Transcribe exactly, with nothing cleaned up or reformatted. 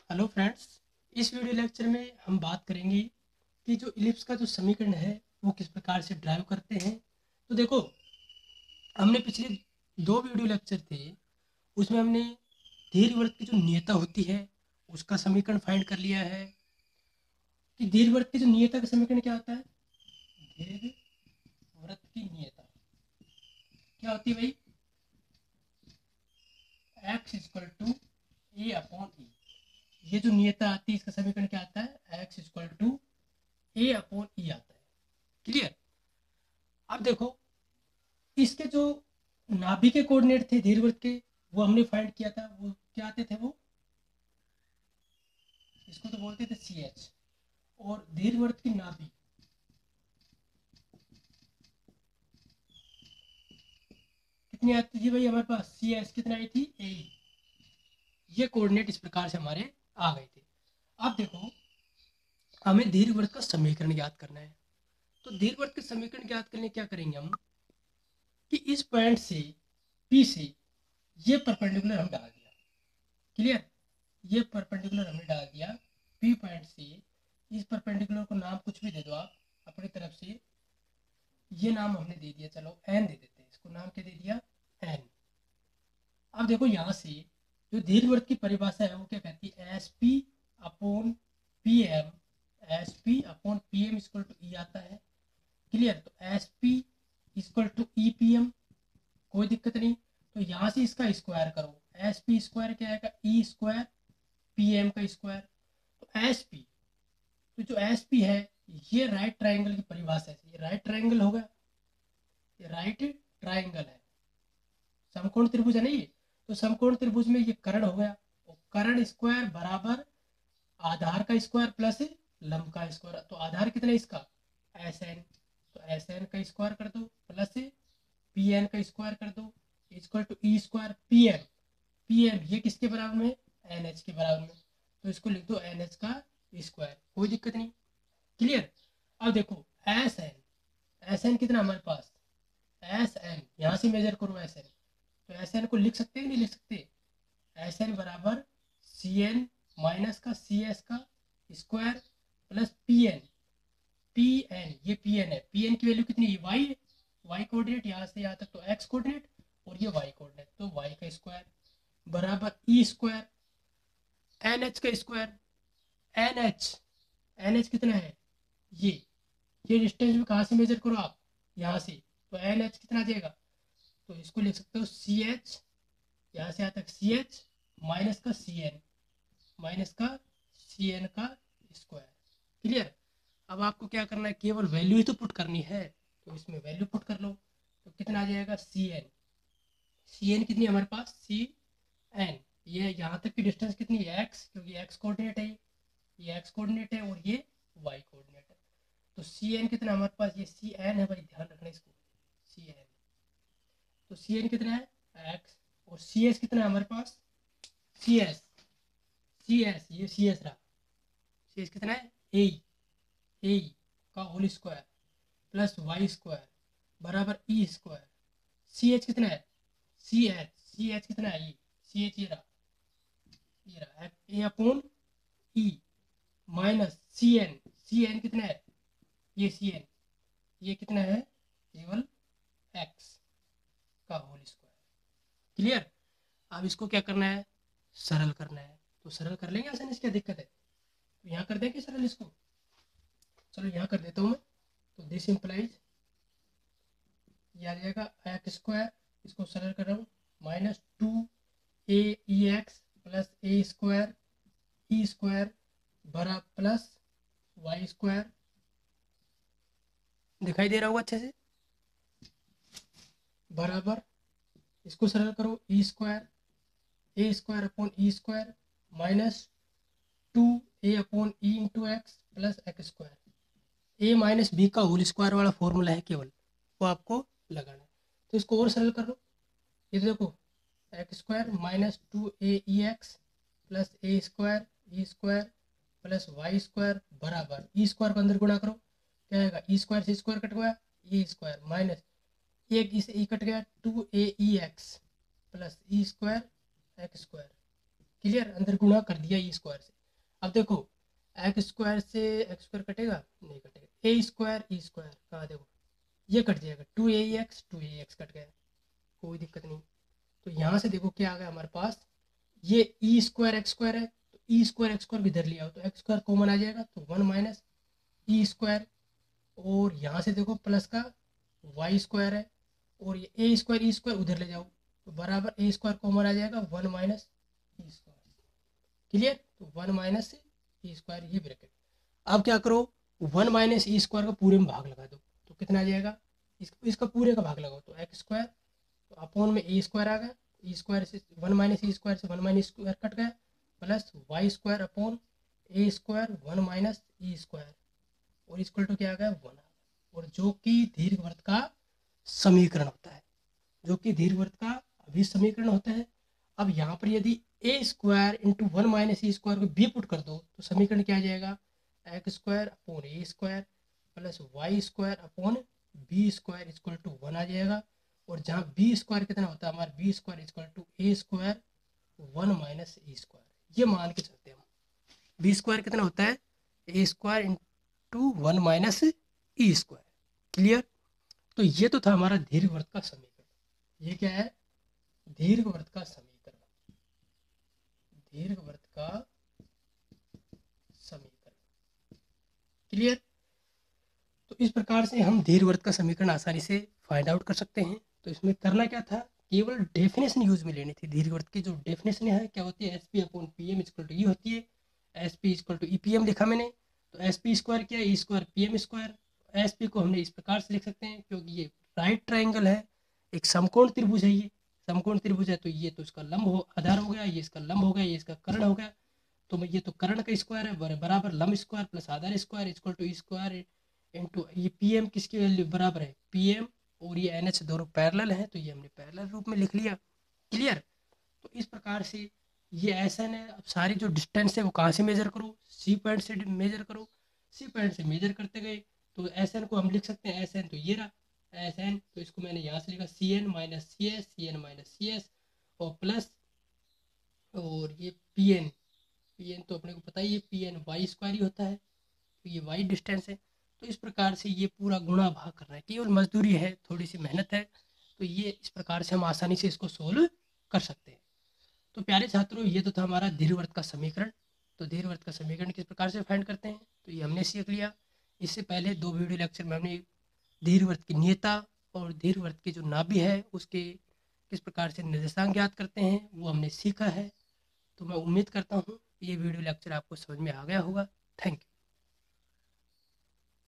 Hello friends. इस video lecture में हम बात करेंगे कि जो इलिप्स का जो समीकरण है वो किस प्रकार से ड्राइव करते हैं। तो देखो, हमने पिछले दो वीडियो लेक्चर थे, उसमें हमने दीर्घवृत्त की जो नियता होती है उसका समीकरण फाइंड कर लिया है कि दीर्घवृत्त की जो नियता का समीकरण क्या होता है। दीर्घवृत्त की नियता क्या होती है भाई? X equal to a upon e. ये जो नियता आती है इसका समीकरण क्या आता है? X equal to a upon e आता है। क्लियर? अब देखो, इसके जो नाभि के कोऑर्डिनेट थे दीर्घवृत्त के, वो हमने फाइंड किया था। वो क्या आते थे? वो इसको तो बोलते थे सी एच। और दीर्घवृत्त की नाभि कितनी आती थी भाई हमारे पास? सी एच कितना आई थी? ए। ये कोऑर्डिनेट इस प्रकार से हमारे आ गए थे। अब देखो, हमें दीर्घवृत्त का समीकरण याद करना है। तो दीर्घवृत्त के समीकरण याद करने क्या करेंगे हम कि इस पॉइंट से पी से ये परपेंडिकुलर हम डाल दिया। क्लियर? ये परपेंडिकुलर हमने डाल दिया पी पॉइंट से। इस परपेंडिकुलर को नाम कुछ भी दे दो आप अपनी तरफ से। ये नाम हमने दे दिया, चलो एन दे देते हैं इसको। नाम क्या दे दिया? एन। अब देखो, यहाँ से जो दीर्घवृत्त की परिभाषा है वो क्या कहती है? S P upon P M. S P upon P M equal to e आता है। क्लियर? तो S P equal to e P M, कोई दिक्कत नहीं। तो यहाँ से इसका स्क्वायर करो। एस पी स्क्वायर क्या आएगा? ई स्क्वायर पी एम का स्क्वायर। तो एस पी, तो जो एस पी है ये राइट ट्राइंगल की परिभाषा है। ये राइट ट्राइंगल होगा, ये राइट ट्राइंगल है, समकोण त्रिभुज है ना ये। तो समकोण त्रिभुज में ये कर्ण हो गया। और कर्ण स्क्वायर बराबर आधार का स्क्वायर प्लस लंब का स्क्वायर। तो आधार कितना है इसका? S N. तो एस एन का स्क्वायर कर दो प्लस पी एन का स्क्वायर कर दो equal to e square P M. P M ये किसके बराबर में? एन एच के बराबर में। तो इसको लिख दो एन एच का स्क्वायर, कोई दिक्कत नहीं। क्लियर? अब देखो, एस एन। एस एन कितना हमारे पास? एस एन यहाँ से मेजर करो एस एन। तो एस एन को लिख सकते हैं नहीं लिख सकते? एस एन बराबर सी एन माइनस का सी एस का square plus P N. P N, ये पी एन है। पी एन की वैल्यू कितनी है? वाई है। वाई कोऑर्डिनेट यहाँ से यहाँ तक तो एक्स कोऑर्डिनेट, और ये वाई कोऑर्डिनेट तो वाई का स्क्वायर बराबर ई स्क्वायर एन एच का square. N H, N H कितना है? ये ये डिस्टेंस में कहाँ से मेजर करो आप? यहाँ से। तो एन एच कितना आ जाएगा? तो इसको लिख सकते हो सी एच, यहाँ से यहाँ तक सी एच माइनस का सी एन, माइनस का सी एन का स्क्वायर। क्लियर? अब आपको क्या करना है? केवल वैल्यू ही तो पुट करनी है। तो इसमें वैल्यू पुट कर लो। तो कितना आ जाएगा? सी एन। सी एन कितनी है हमारे पास? C N. ये यहाँ तक की डिस्टेंस कितनी है? एक्स, क्योंकि एक्स कोऑर्डिनेट है। ये एक्स कोऑर्डिनेट है और ये वाई कोऑर्डिनेट है। तो सी एन कितना हमारे पास? ये सी एन है भाई, ध्यान रखना इसको। सी एन, तो सी एन कितना है? एक्स। और सी एस कितना है हमारे पास? सी एस, सी एस ये सी एस रहा। सी एस कितना है? ए, ए का whole square plus y square बराबर ई स्क्वायर। सी एच कितना है? सी एच, सी एच कितना है? ये सी एच ये रहा, ये रहा a upon e minus C N. C N कितना है? ये सी एन, ये कितना है? केवल एक्स का होल स्क्वायर। क्लियर? अब इसको क्या करना है? सरल करना है। तो सरल कर लेंगे आसानी से, क्या दिक्कत है? तो यहाँ कर देंगे सरल इसको। चलो यहाँ कर देता हूँ मैं। तो दिस इम्प्लाइज ये आ जाएगा एक्स स्क्वायर, इसको सरल कर रहा हूँ, minus two a e x plus a square e square बरा प्लस वाई स्क्वायर। दिखाई दे रहा होगा अच्छे से? बराबर इसको सरल करो, e square a square upon e square minus two a upon e into x plus x square. A minus b का होल स्क्वायर वाला फॉर्मूला है केवल, वो आपको लगाना है। तो इसको और सरल कर लो। ये तो देखो, x square minus two a e x plus a square e square plus y square बराबर ई स्क्वायर को अंदर गुणा करो, क्या आएगा? ई स्क्वायर से स्क्वायर कट गया, ए स्क्वायर माइनस एक ई से ई कट गया, two a e x plus e square x square. Clear? अंदर गुणा कर दिया ई स्क्वायर से। अब देखो एक्स स्क्वायर से एक्स स्क्वायर कटेगा, नहीं कटेगा, ए स्क्वायर ई स्क्वायर कहाँ, देखो ये कट जाएगा, two a x two a x cut गया, कोई दिक्कत नहीं। तो यहाँ से देखो क्या आ गया हमारे पास, ये ई स्क्वायर एक्स स्क्वायर है, तो ई स्क्वायर एक्स स्क्वायर इधर लिया हो तो एक्स स्क्वायर कॉमन आ जाएगा, तो वन माइनस ई स्क्वायर, और यहाँ से देखो प्लस का वाई स्क्वायर है, और ये ए स्क्वायर ई स्क्वायर उधर ले जाओ तो बराबर ए स्क्वायर कॉमन आ जाएगा, one minus e square. Clear, तो वन माइनस ई स्क्वायर ये ब्रैकेट। अब क्या करो, वन माइनस ई स्क्वायर का पूरे में भाग लगा दो, तो कितना आ जाएगा, इस, इसका पूरे का भाग लगाओ तो एक्स स्क्वायर, तो अपॉन में ए स्क्वायर आ गया, ई स्क्वायर से वन माइनस ई स्क्वायर से वन माइनस स्क्वायर कट गया, plus y square upon a square one minus e square, और इक्वल टू क्या आ गया, वन आ गया, और जो कि दीर्घवृत्त का समीकरण होता है, जो कि दीर्घवृत्त का अभी समीकरण होता है। अब यहाँ पर यदि a square into one minus e square को बी पुट कर दो तो समीकरण क्या आ जाएगा, x square upon a square plus y square upon b square equal to one आ जाएगा, और जहाँ बी स्क्वायर कितना होता है हमारा, b square equal to a square one minus e square, ये मान के चलते हैं हम। बी स्क्वायर कितना होता है, a square into one minus e square. Clear, तो ये तो था हमारा दीर्घवृत्त का समीकरण। ये क्या है, दीर्घवृत्त का समीकरण, दीर्घवृत्त का समीकरण। क्लियर, तो इस प्रकार से हम दीर्घवृत्त का समीकरण आसानी से फाइंड आउट कर सकते हैं। तो इसमें करना क्या था, केवल डेफिनेशन यूज में लेनी थी। दीर्घवृत्त की जो डेफिनेशन है क्या होती है, S P upon P M equal to e होती है। S P equal to e P M लिखा मैंने, तो एस पी स्क्वायर क्या है, e square P M square. S P को हमने इस प्रकार से लिख सकते हैं क्योंकि ये राइट ट्राइंगल है, एक समकोण त्रिभुज है, ये समकोण त्रिभुज है, तो ये तो इसका लंब हो आधार हो गया, ये इसका लंब हो गया, ये इसका कर्ण हो गया, तो ये तो कर्ण का स्क्वायर है बराबर लंब स्क्वायर प्लस आधार square equal to e square into ये पी एम किसकी वैल्यू बराबर है पी एम, और ये एन एच दोनों पैरेलल हैं तो ये हमने पैरेलल रूप में लिख लिया। क्लियर, तो इस प्रकार से ये एस एन है। अब सारी जो डिस्टेंस है वो कहाँ से मेजर करो, सी पॉइंट से मेजर करो, सी पॉइंट से मेजर करते गए तो एस एन को हम लिख सकते हैं, एस एन तो ये रहा एस एन, तो इसको मैंने यहाँ से लिखा C N minus C S, C N minus C S और प्लस, और ये पी एन, पी एन तो अपने को पता ही है पी एन वाई स्क्वायर ही होता है, तो ये वाई डिस्टेंस है। तो इस प्रकार से ये पूरा गुणा भाग करना है, केवल मजदूरी है, थोड़ी सी मेहनत है, तो ये इस प्रकार से हम आसानी से इसको सोल्व कर सकते हैं। तो प्यारे छात्रों, ये तो था हमारा दीर्घवृत्त का समीकरण। तो दीर्घवृत्त का समीकरण किस प्रकार से फाइंड करते हैं तो ये हमने सीख लिया। इससे पहले दो वीडियो लेक्चर में हमने दीर्घवृत्त की नियता और दीर्घवृत्त की जो नाभि है उसके किस प्रकार से निर्देशांक ज्ञात करते हैं वो हमने सीखा है। तो मैं उम्मीद करता हूँ ये वीडियो लेक्चर आपको समझ में आ गया होगा। Thank you.